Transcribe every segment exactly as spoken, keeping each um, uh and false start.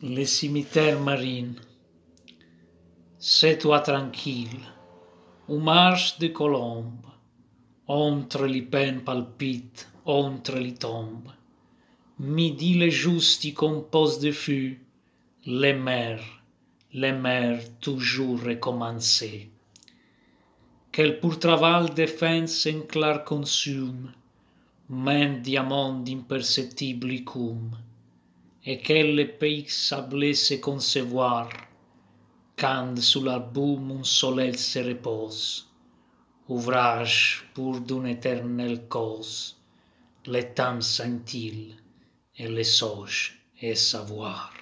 Les cimetières marins. C'est toi tranquille, où marche de colombes, entre les peines palpitent, entre les tombes. Midi les justes compose de feu, les mers, les mers toujours recommencées. Quel pour travail défense en clar consume, main diamant d'imperceptible écume, et quel le pays sablé se concevoir, quand sous l'album un soleil se repose, ouvrage pour d'une éternelle cause, le temps scintille et le sauge et savoir.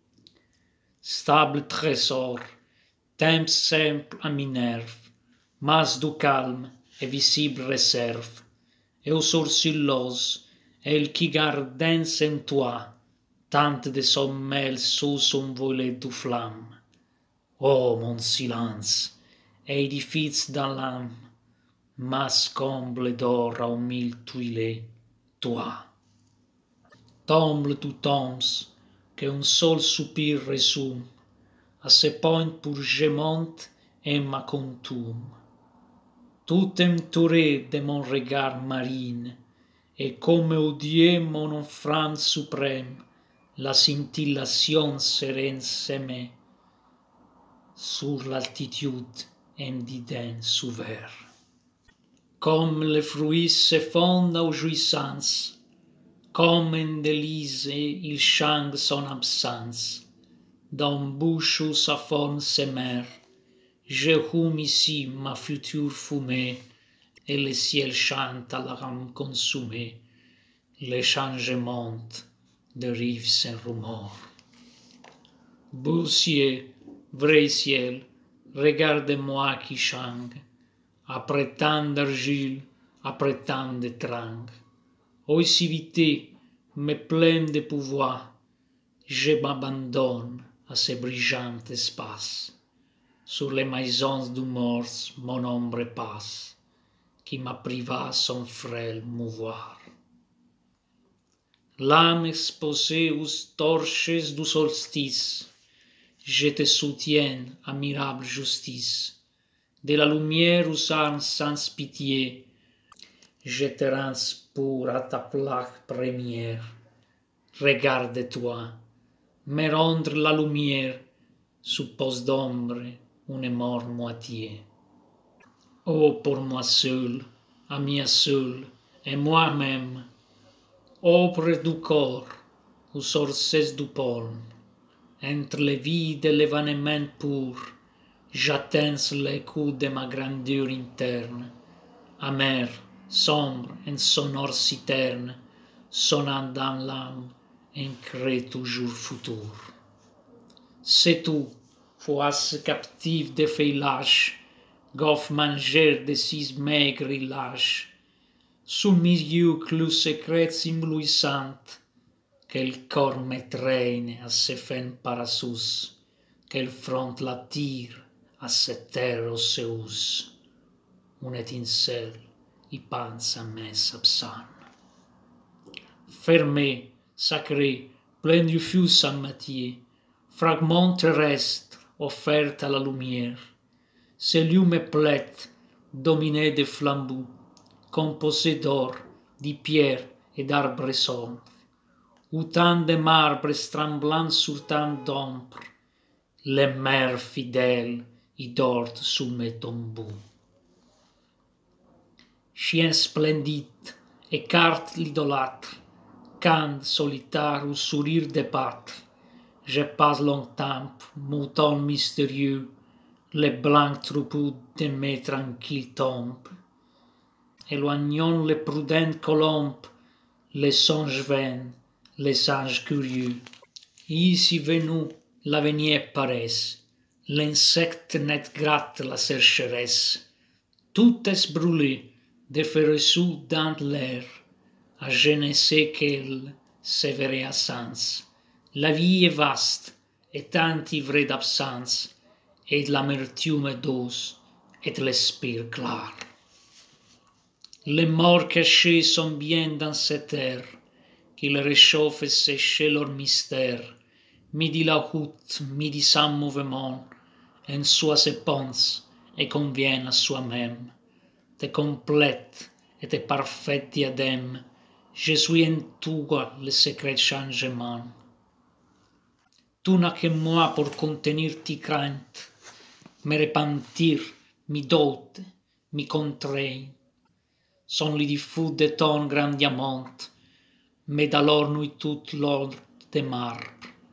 Stable trésor, temps simple à Minerve, masse du calme et visible réserve, et aux sourcils los, elle qui garde en toi, tant de sommeil sous son volet de flamme. Oh mon silence, édifice dans l'âme, mas comble d'or aux mille tuilés, toi. Tombe tu tombes, qu'un seul soupir résume, à ce point pour je monte et ma contume. Tout entouré de mon regard marine, et comme odieux mon offrande suprême, la scintillation sereine s'émet sur l'altitude indiden s'ouvert. Comme le fruit se fonde aux jouissances, comme un délice il change son absence, dans bouche où sa forme s'émère, je hume ici ma future fumée, et le ciel chante à l'âme consumée, les changements de rives sans rumeur. Beau ciel, vrai ciel, regarde-moi qui change, après tant d'argile, après tant de trang. Ô civilité, me pleine de pouvoir, je m'abandonne à ce brillant espace. Sur les maisons du mort mon ombre passe, qui m'a priva son frêle mouvoir. L'âme exposée aux torches du solstice, je te soutiens, admirable justice. De la lumière aux armes sans pitié, je te rends pour à ta plaque première. Regarde-toi, me rendre la lumière, suppose d'ombre une mort moitié. Oh, pour moi seul, à moi seul, et moi-même, œuvre du corps, aux sources du pôle, entre le vide et l'événement pur, j'atteins l'écho de ma grandeur interne, amère, sombre, en sonore citerne, sonnant dans l'âme un cri toujours futur. C'est tout, foisse captive de feuillage, goffe manger de six maigres et lâches, sous mes yeux clous secrets éblouissantes, quel corps me traîne à ses fins parassus, quel front l'attire à cette terre océeuse. Une étincelle y pense à mes absents. Fermé, sacré, plein du feu sans matière, fragment terrestre offert à la lumière, ce lieu me plaît, dominé de flambeaux, composé d'or, de pierres et d'arbres sombres, où tant de marbres tremblants sur tant d'ombre, les mers fidèles y dorment sous mes tombeaux. Chien splendide, écarte l'idolâtre, quand, solitaire au sourire de pâtre, je passe longtemps, mouton mystérieux, les blancs troupeaux de mes tranquilles tombes. Éloignons les prudentes colombes, les songes vains, les anges curieux. Ici venu, l'avenir paraisse, l'insecte net gratte la sécheresse. Tout est brûlé, de feu reçu dans l'air, à je ne sais quelle sévère absence. La vie est vaste, et enivrée d'absence, et de l'amertume douce, et de l'esprit clair. Les morts cachés sont bien dans cette terre, qu'il réchauffe et sèche leur mystère, midi la route, midi sans mouvement, en soi se pense et convient à soi-même. Te complète et te parfait diadème, je suis en toi le secret changement. Tu n'as que moi pour contenir tes craintes, me repentir, mi dote, mi contraint. Sont les défauts de ton grand diamant, mais d'alors nuit toute l'ordre de marbre.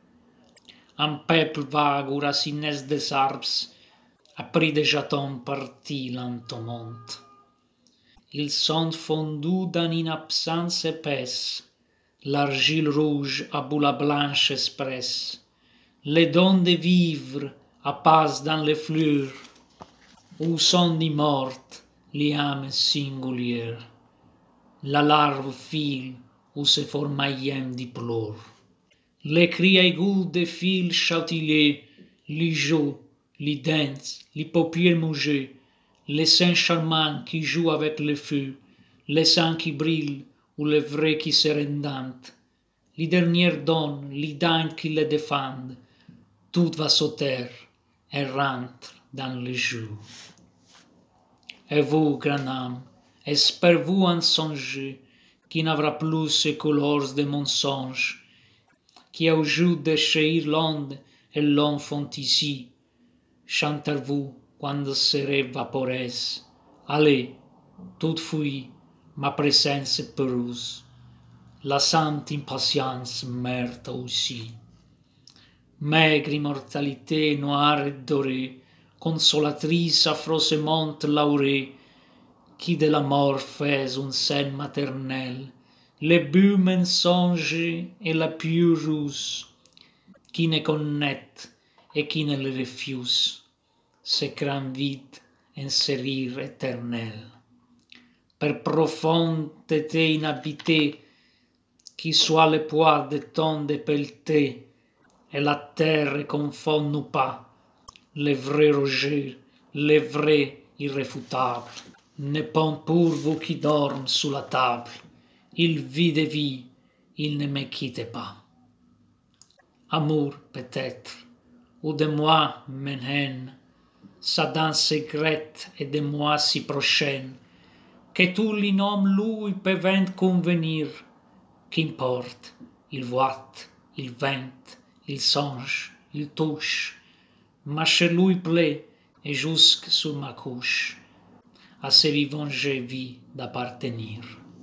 Un peuple vague ou racines des arbres a pris déjà ton parti lentement. Ils sont fondus dans une absence épaisse, l'argile rouge à boule blanche expresse, les dons de vivre appassent dans les fleurs, où sont ni mortes les âmes singulières. La larve file où se formaillent des pleurs. Les cris aigus des fils châtillés, les joues, les dents, les paupières mouillées, les seins charmants qui jouent avec le feu, les seins qui brillent ou les vrais qui se rendent, les dernières dons, les dents qui les défendent, tout va sauter et rentre dans le jour. Et vous, grand âme, espère-vous en songer qui n'aura plus ces couleurs de mensonges, qui au jour de chez Irlande et l'homme font ici, chanterez-vous quand serez vaporés. Allez, toute fuit, ma présence pérouse, la sainte impatience meurt aussi. Maigre immortalité noire et dorée, consolatrice affreusement laurée, qui de la mort fait une scène maternelle, le but mensonge et la pure ruse, qui ne connaît et qui ne le refuse, se craint vide en ce rire éternel. Per profonde été inhabitée, qui soit le poids de ton dépelleté, et la terre confond-nous pas, le vrai Roger, le vrai irréfutable. Ne pend pour vous qui dorment sous la table, il vit de vie, il ne me quitte pas. Amour peut-être, ou de moi mon haine, sa danse secrète et de moi si prochaine, que tous les noms lui peuvent convenir, qu'importe, il voit, il vente, il songe, il touche, ma chez lui plaît et jusque sur ma couche, à ce vivant j'ai vis d'appartenir.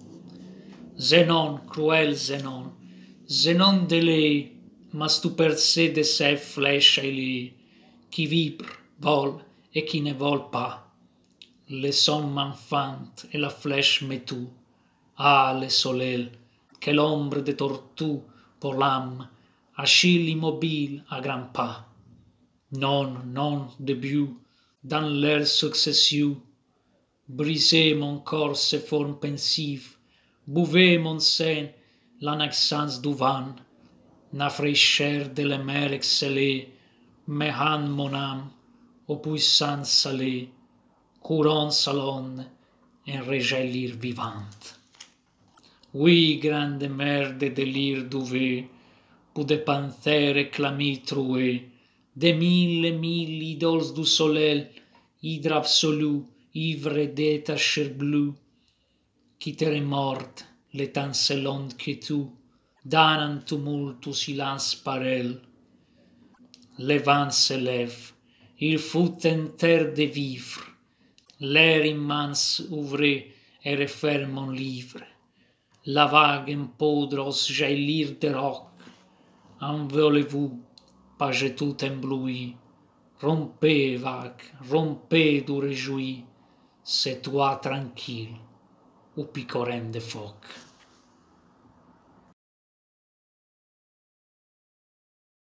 Zénon, cruel Zénon, Zénon de lait, mas tu percé de ces flèches ailées, qui vibrent, volent et qui ne volent pas. Le son m'enfante et la flèche me tue. Ah, le soleil, que l'ombre de tortue pour l'âme, Achille immobile à grands pas. Non, non, début, dans l'air successieux, brisez mon corps se forme pensive, bouvez mon sein la naissance du vent, la fraîcheur de la mer excellée, me rend mon âme aux puissances salées, courant salonne en rejaillir vivante. Oui, grande mer de délire douvé, pour des panthères éclamées trouées, des mille et mille idoles du soleil, hydre absolue, ivre d'état chair bleue, qui te remorde l'étincelante quiétude, dans un tumulte silence pareil. Le vent se lève, il faut tenter de vivre, l'air immense ouvre et referme mon livre. La vague empodre aux jaillir des rocs, envolez-vous, page tout embloui, rompez, vague, rompez du réjoui, c'est toi tranquille, ou picorem de phoque.